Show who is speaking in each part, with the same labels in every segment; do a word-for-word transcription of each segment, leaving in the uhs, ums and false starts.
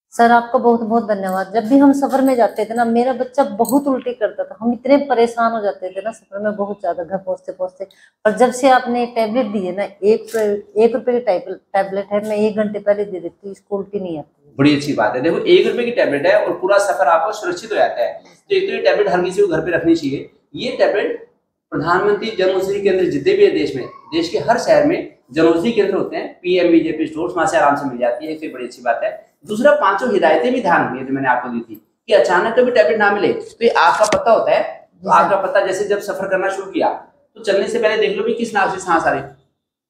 Speaker 1: Sir आपका बहुत बहुत धन्यवाद। जब भी हम सफर में जाते थे ना, मेरा बच्चा बहुत उल्टी करता था, हम इतने परेशान हो जाते थे ना सफर में बहुत ज्यादा घर पहुंचते पहुंचते। और जब से आपने टैबलेट दी है ना, एक एक रुपए की टैबलेट है, मैं एक घंटे पहले दे देती हूँ, इसको उल्टी नहीं आती।
Speaker 2: बड़ी अच्छी बात है। देखो एक रुपए की टैबलेट है और पूरा सफर आपका सुरक्षित हो जाता है। तो एक तो ये टैबलेट हर किसी को घर पे रखनी चाहिए। ये टैबलेट प्रधानमंत्री जन औषधि केंद्र जितने भी है देश में, देश के हर शहर में जन औषधि केंद्र होते हैं, पीएमबीजेपी स्टोर्स, वहां से आराम से मिल जाती है। एक बड़ी अच्छी बात है। दूसरा, पांचों हिदायतें भी ध्यान रखिए जो मैंने आपको दी थी कि अचानक कभी टैबलेट ना मिले तो ये आग का पत्ता होता है। तो आग का पत्ता जैसे जब सफर करना शुरू किया तो चलने से पहले देख लो भी किस नाक से सांस आ रही है।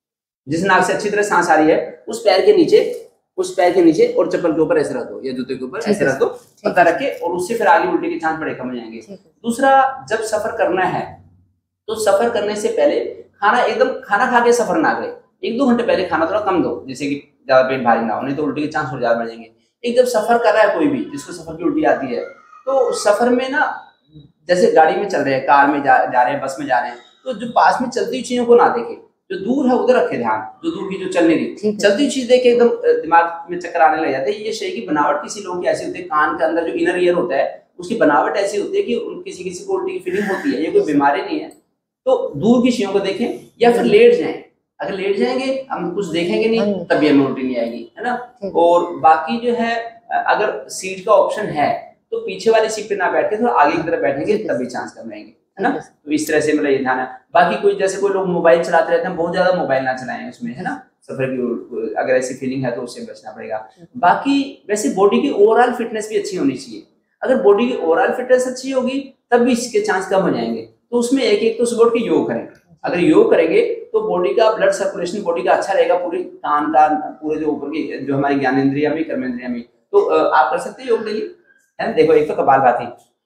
Speaker 2: जिस नाक से अच्छी तरह सांस आ रही है उस पैर के नीचे उस पैर के नीचे और चप्पल के ऊपर ऐसे रख दो या जूते के ऊपर ऐसे रख दो, पत्ता रख के, और उससे फिर आगे उल्टी के चांस बड़े कम हो जाएंगे। दूसरा, जब सफर करना है तो सफर करने से पहले खाना एकदम खाना खा के सफर ना करें। एक दो घंटे पहले खाना थोड़ा कम दो, जिससे कि ज्यादा पेट भारी ना हो, नहीं तो उल्टी के चांस और ज्यादा बढ़ जाएंगे। एक जब सफर कर रहा है कोई भी जिसको सफर की उल्टी आती है, तो सफर में ना, जैसे गाड़ी में चल रहे हैं, कार में जा, जा रहे हैं, बस में जा रहे हैं, तो जो पास में चलती हुई चीजों को ना देखे, जो दूर है उधर रखे ध्यान, जो दूर की जो चल नहीं रही, चलती चीज देख के एकदम दिमाग में चक्कर आने लग जाते हैं। ये शरीर की बनावट किसी लोगों की ऐसी होती है, कान के अंदर जो इनर ईयर होता है उसकी बनावट ऐसी होती है कि किसी किसी को उल्टी की फीलिंग होती है। ये कोई बीमारी नहीं है। तो दूर की चीजों को देखें या फिर लेट जाएं। अगर लेट जाएंगे, हम कुछ देखेंगे नहीं, तभी हमें उल्टी नहीं आएगी, है ना। और बाकी जो है, अगर सीट का ऑप्शन है तो पीछे वाली सीट पे ना बैठ के थोड़ा आगे की तरफ बैठेंगे, तभी चांस कम रहेंगे, है ना। तो इस तरह से मतलब ये ध्यान है। बाकी कोई जैसे कोई लोग मोबाइल चलाते रहते हैं, बहुत ज्यादा मोबाइल ना चलाएं उसमें, है ना। सफर की अगर ऐसी फीलिंग है तो उससे बचना पड़ेगा। बाकी वैसे बॉडी की ओवरऑल फिटनेस भी अच्छी होनी चाहिए। अगर बॉडी की ओवरऑल फिटनेस अच्छी होगी तब भी इसके चांस कम हो जाएंगे। तो उसमें एक एक तो सुबह उठ के योग करें। अगर योग करेंगे तो बॉडी का ब्लड सर्कुलेशन बॉडी का अच्छा रहेगा, पूरी कान का, पूरे जो ऊपर की जो हमारी ज्ञानेंद्रिया में, कर्मेंद्रिया में। तो आप कर सकते हैं योग डेली, है। देखो एक तो कपालभाति,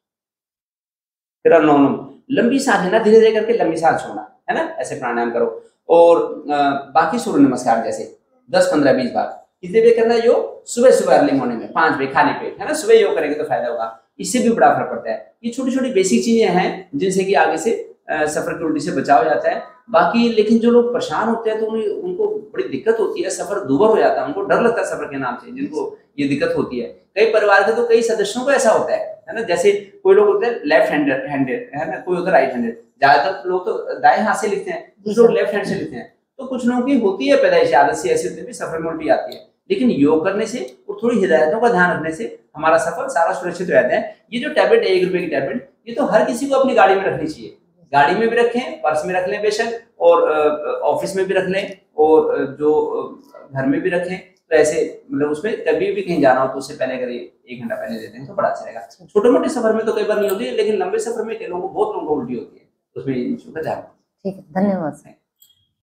Speaker 2: फिर अनुलोम, लंबी सांस लेना, धीरे धीरे करके लंबी सांस छोड़ना, है ना। ऐसे प्राणायाम करो। और आ, बाकी सूर्य नमस्कार जैसे दस पंद्रह बीस बार कितने बजे करना है योग? सुबह सुबह अर्ली मॉर्निंग में पांच बजे खाली पेट, है ना। सुबह योग करेंगे तो फायदा होगा, इससे भी बड़ा फर्क पड़ता है। ये छोटी छोटी बेसिक चीजें हैं जिनसे कि आगे से आ, सफर की उल्टी से बचाव हो जाता है। बाकी लेकिन जो लोग परेशान होते हैं तो उन्हें उनको बड़ी दिक्कत होती है, सफर दूभर हो जाता है, उनको डर लगता है सफर के नाम से, जिनको ये दिक्कत होती है। कई परिवार के तो कई सदस्यों को ऐसा होता है, है ना। जैसे कोई लोग होते हैं लेफ्ट हैंडेड हैंडेड है ना, कोई होता है राइट हैंडेड। ज्यादातर लोग तो दाएं हाथ से लिखते हैं, कुछ लोग लेफ्ट हैंड से लिखते हैं। तो कुछ लोगों की होती है पैदाइशी आदत से ऐसी होती है, सफर में उल्टी आती है। लेकिन योग करने से और थोड़ी हिदायतों का ध्यान रखने से हमारा सफर सारा सुरक्षित हो जाता है। ये जो टैबलेट है एक रुपए की टैबलेट, ये तो हर किसी को अपनी गाड़ी में रखनी चाहिए। गाड़ी में भी रखें, पर्स में रख लें बेशक, और ऑफिस में भी रख लें, और जो घर में भी रखें। तो ऐसे मतलब उसमें कभी भी कहीं जाना हो तो उससे पहले अगर एक घंटा पहले देते हैं तो बड़ा अच्छा रहेगा। छोटे मोटे सफर में तो कई बार नहीं होती है, लेकिन लंबे सफर में कई लोगों को बहुत लोगों को उल्टी होती है, उसमें इन चीजों का ध्यान।
Speaker 1: ठीक है, धन्यवाद।